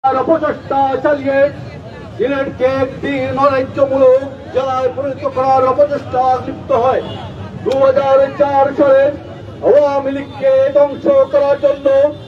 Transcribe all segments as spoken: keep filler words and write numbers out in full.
অপচেষ্টা চালিয়ে সিলেটকে একটি নৈরাজ্যমূলক জেলায় পরিণত করার অপচেষ্টা লিপ্ত হয়। দু হাজার চার সালে আওয়ামী লীগকে ধ্বংস করার জন্য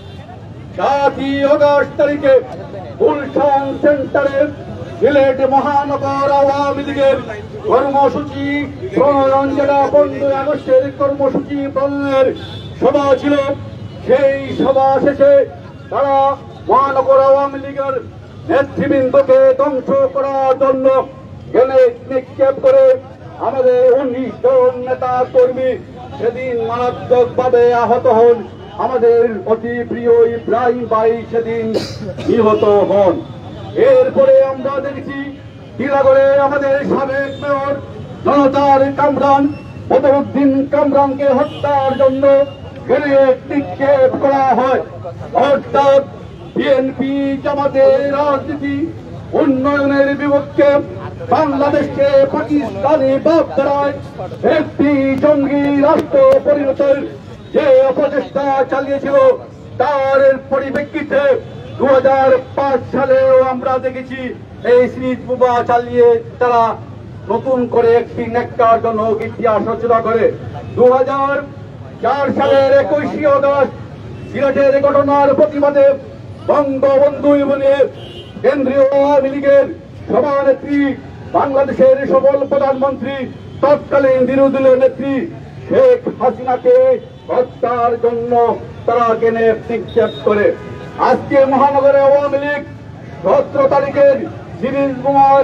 সাতই আগস্ট তারিখে গুলশান সেন্টারে সিলেট মহানগর আওয়ামী লীগের কর্মসূচি প্রণয়ন, যেটা পনেরোই আগস্টের কর্মসূচি প্রণয়নের সভা ছিল। সেই সভা শেষে তারা মহানগর আওয়ামী লীগের নেতৃবৃন্দকে ধ্বংস করার জন্য গ্রেনেড নিক্ষেপ করে আমাদের উনিশ জন নেতা কর্মী সেদিন মারাত্মক ভাবে আহত হন। আমাদের অতি প্রিয় ইব্রাহিম ভাই সেদিন নিহত হন। এরপরে আমরা দেখছি টিলাগড়ে আমাদের সাবেক মেয়র জনতার কামরান বদরুদ্দিন কামরানকে হত্যার জন্য গ্রেনেড নিক্ষেপ করা হয়। অর্থাৎ বিএনপি জামাতের রাজনীতি উন্নয়নের বিপক্ষে বাংলাদেশকে পাকিস্তানি ভাবধারায় একটি জঙ্গি রাষ্ট্র পরিণতের যে অপচেষ্টা চালিয়েছিল, তার পরিপ্রেক্ষিতে দু হাজার পাঁচ সালেও আমরা দেখেছি এই সিরিজ বোমা চালিয়ে তারা নতুন করে একটি নেককারজনক ইতিহাস রচনা করে। দু হাজার চার সালের একুশে আগস্ট সিলেটের ঘটনার প্রতিবাদে বঙ্গবন্ধু বলে কেন্দ্রীয় আওয়ামী লীগের সভানেত্রী, বাংলাদেশের সফল প্রধানমন্ত্রী, তৎকালীন বিরোধী দলের নেত্রী শেখ হাসিনাকে হত্যার জন্য তারা গ্রেনেড নিক্ষেপ করে। আজকে মহানগরে আওয়ামী লীগ সতেরো তারিখের সিরিজ বোমার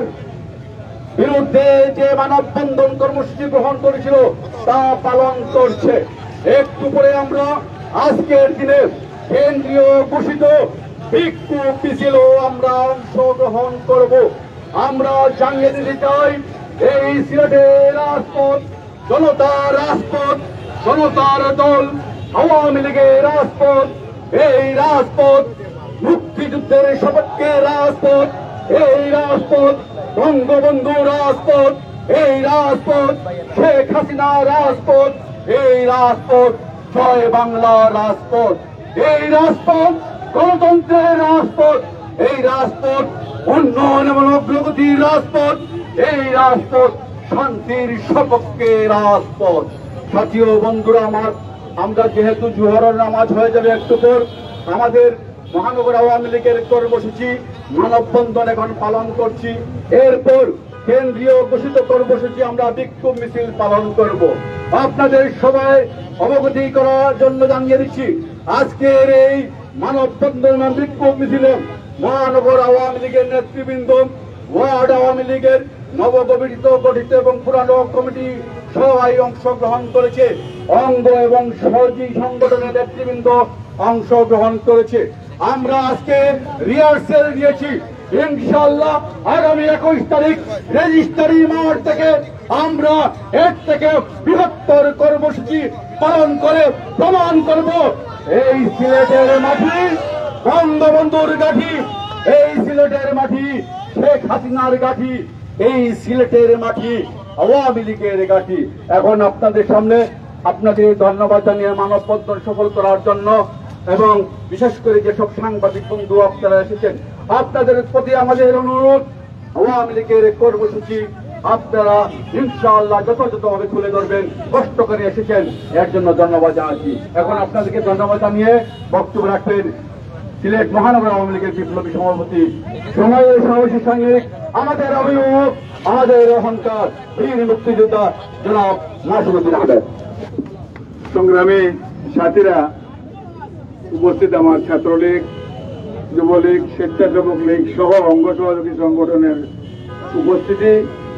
বিরুদ্ধে যে মানববন্ধন কর্মসূচি গ্রহণ করেছিল তা পালন করছে। একটু পরে আমরা আজকের দিনে কেন্দ্রীয় ঘোষিত বিক্ষোভ মিছিলও আমরা অংশগ্রহণ করব। আমরা জানিয়ে দিতে চাই, এই সিলেটের রাজপথ জনতার রাজপথ, জনতার দল আওয়ামী লীগের রাজপথ। এই রাজপথ মুক্তিযুদ্ধের সপক্ষে রাজপথ, এই রাজপথ বঙ্গবন্ধু রাজপথ, এই রাজপথ শেখ হাসিনা রাজপথ, এই রাজপথ জয় বাংলা রাজপথ, এই রাজপথ গণতন্ত্রের রাজপথ, এই রাজপথ উন্নয়ন এবং অগ্রগতির রাজপথ, এই রাজপথ শান্তির সপক্ষে রাজপথ। সাথী ও বন্ধুরা আমার, আমরা যেহেতু জোহরের নামাজ হয়ে যাবে একটু পর, আমাদের মহানগর আওয়ামী লীগের কর্মসূচি মানববন্ধন এখন পালন করছি। এরপর কেন্দ্রীয় ঘোষিত কর্মসূচি আমরা বিক্ষোভ মিছিল পালন করব। আপনাদের সবাই অবগতি করার জন্য জানিয়ে দিচ্ছি, আজকের এই মানববন্ধন বিক্ষোভ মিছিলে মহানগর আওয়ামী লীগের নেতৃবৃন্দ, ওয়ার্ড আওয়ামী লীগের নবগঠিত গঠিত এবং পুরানো কমিটি সবাই অংশগ্রহণ করেছে। অঙ্গ এবং সহযোগী সংগঠনের নেতৃবৃন্দ অংশগ্রহণ করেছে। আমরা আজকে রিহার্সেল দিয়েছি। ইনশাআল্লাহ আগামী একুশ তারিখ রেজিস্ট্রারি মাঠ থেকে আমরা এর থেকে বৃহত্তর কর্মসূচি পালন করে প্রমাণ করব, এই সিলেটের মাটি বঙ্গবন্ধুর গাঠি, এই সিলেটের মাটি শেখ হাসিনার গাঠি, এই সিলেটের মাটি আওয়ামী লীগের গাঠি। এখন আপনাদের সামনে আপনাদের ধন্যবাদ জানিয়ে মানববন্ধন সফল করার জন্য এবং বিশেষ করে যেসব সাংবাদিক বন্ধু আপনারা এসেছেন, আপনাদের প্রতি আমাদের অনুরোধ, আওয়ামী লীগের কর্মসূচি আপনারা ইনশাআল্লাহ যথাযথভাবে তুলে ধরবেন। কষ্ট করে এসেছেন এর জন্য ধন্যবাদ জানাচ্ছি। এখন আপনাদেরকে ধন্যবাদ জানিয়ে বক্তব্য রাখবেন সিলেট মহানগর আওয়ামী লীগের বিপ্লবী সভাপতি, সময়ের সাহসী সৈনিক, আমাদের অভিভাবক, আমাদের অহংকার, বীর মুক্তিযোদ্ধা জনাব নাসিরউদ্দিন আহমেদ। সংগ্রামী সাথীরা, উপস্থিত আমার ছাত্রলীগ, যুবলীগ, স্বেচ্ছাসেবক লীগ সহ অঙ্গ সহযোগী সংগঠনের উপস্থিতি,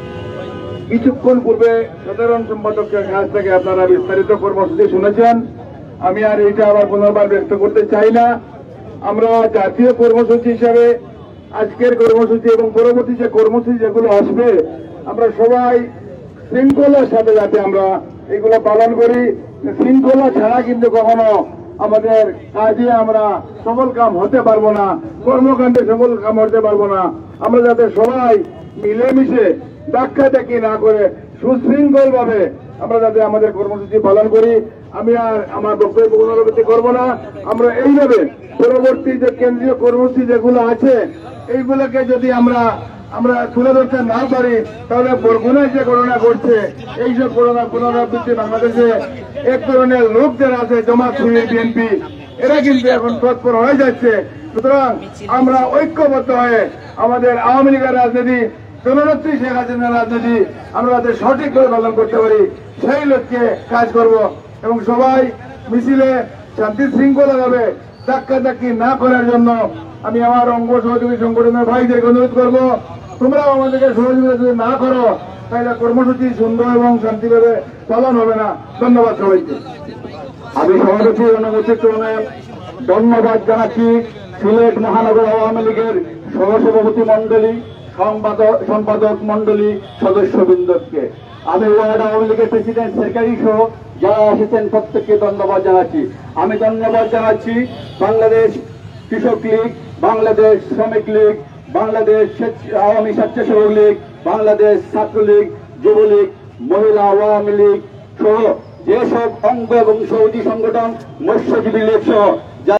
কিছুক্ষণ পূর্বে সাধারণ সম্পাদকের কাছ থেকে আপনারা বিস্তারিত কর্মসূচি শুনেছেন। আমি আর এইটা আবার পুনর্বার ব্যক্ত করতে চাই না। আমরা জাতীয় কর্মসূচি হিসাবে আজকের কর্মসূচি এবং পরবর্তী যে কর্মসূচি যেগুলো আসবে, আমরা সবাই শৃঙ্খলার সাথে যাতে আমরা এগুলো পালন করি। শৃঙ্খলা ছাড়া কিন্তু কখনো আমাদের কাজে আমরা সফল কাম হতে পারবো না, কর্মকাণ্ডে সফল কাম হতে পারবো না। আমরা যাতে সবাই মিলেমিশে ধাক্কা দেখি না করে সুশৃঙ্খল ভাবে আমরা যাতে আমাদের কর্মসূচি পালন করি। আমি আর আমার বক্তব্য পুনরাবৃত্তি করবো না। আমরা এইভাবে পরবর্তী যে কেন্দ্রীয় কর্মসূচি যেগুলো আছে এইগুলোকে যদি আমরা আমরা তুলে ধরতে না পারি তাহলে বরগুনায় যে ঘটনা ঘটছে এইসব ঘটনা পুনরাবৃত্তি বাংলাদেশে এক ধরনের লোক যারা আছে জামাত বিএনপি এরা কিন্তু এখন তৎপর হয়ে যাচ্ছে। সুতরাং আমরা ঐক্যবদ্ধ হয়ে আমাদের আওয়ামী লীগের রাজনীতি জননেত্রী শেখ হাসিনার রাজনীতি আমরা যাতে সঠিকভাবে পালন করতে পারি সেই লক্ষ্যে কাজ করব এবং সবাই মিছিলে শান্তি শৃঙ্খলা ভাবে ধাক্কা ধাক্কি না করার জন্য আমি আমার অঙ্গ সহযোগী সংগঠনের ভাইদেরকে অনুরোধ করবো তোমরাও আমাদেরকে সহযোগিতা যদি না করো তাহলে কর্মসূচি সুন্দর এবং শান্তিভাবে পালন হবে না। ধন্যবাদ সবাইকে। আমি সভাপতির অনুমতির ক্রমে ধন্যবাদ জানাচ্ছি সিলেট মহানগর আওয়ামী লীগের সহসভাপতি মন্ডলী সম্পাদক সম্পাদক মন্ডলী সদস্যবৃন্দকে। আমি ওয়ার্ড আওয়ামী লীগের প্রেসিডেন্ট সেক্রেটারি সহ যারা এসেছেন প্রত্যেককে ধন্যবাদ জানাচ্ছি। আমি ধন্যবাদ জানাচ্ছি বাংলাদেশ কৃষক লীগ, বাংলাদেশ শ্রমিক লীগ, বাংলাদেশ আওয়ামী স্বেচ্ছাসেবক লীগ, বাংলাদেশ ছাত্রলীগ, যুবলীগ, মহিলা আওয়ামী লীগ সহ যেসব অঙ্গ এবং সৌদি সংগঠন, মৎস্যজীবী লীগ সহ